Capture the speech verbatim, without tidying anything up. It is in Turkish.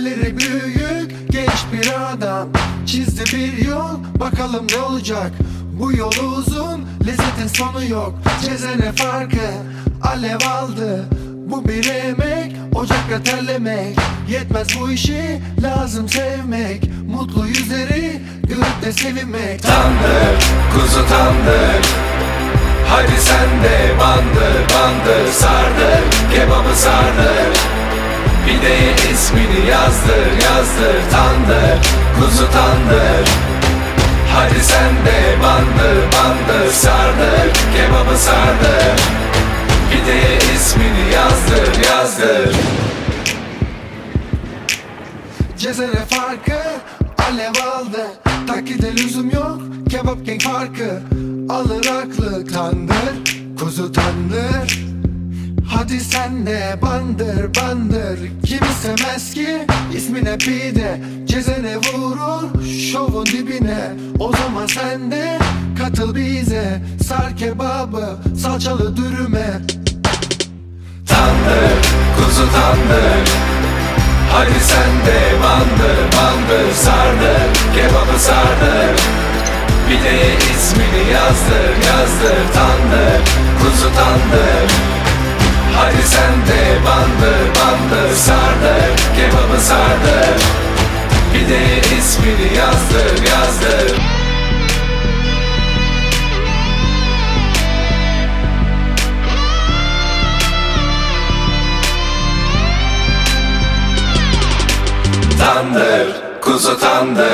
Hayalleri büyük, genç bir adam çizdi bir yol, bakalım ne olacak. Bu yol uzun, lezzetin sonu yok. Cezene farkı alev aldı. Bu bir emek, ocakta terlemek yetmez bu işi, lazım sevmek. Mutlu yüzleri görüp de sevinmek. Tandır, kuzu tandır, hadi sen de bandır bandır sardır, kebabı sardır, pideye ismini yazdır yazdır. Tandır, kuzu tandır, hadi sen de bandır bandır sardır, kebabı sardır, pideye ismini yazdır yazdır. Cezene farkı alev aldı. Taklide lüzum yok, kebap gang farkı alır aklı. Tandır, kuzu tandır, hadi sen de bandır bandır. Kim istemez ki ismine pide, cezene vurur şovun dibine. O zaman sen de katıl bize, sar kebabı salçalı dürüme. Tandır, kuzu tandır, hadi sen de bandır bandır sardır, kebabı sardır, pideye ismini yazdır yazdır. Tandır, kuzu tandır, hadi sen de bandır bandır sardır, kebabı sardır, pideye ismini yazdır yazdır. Tandır, kuzu tandır,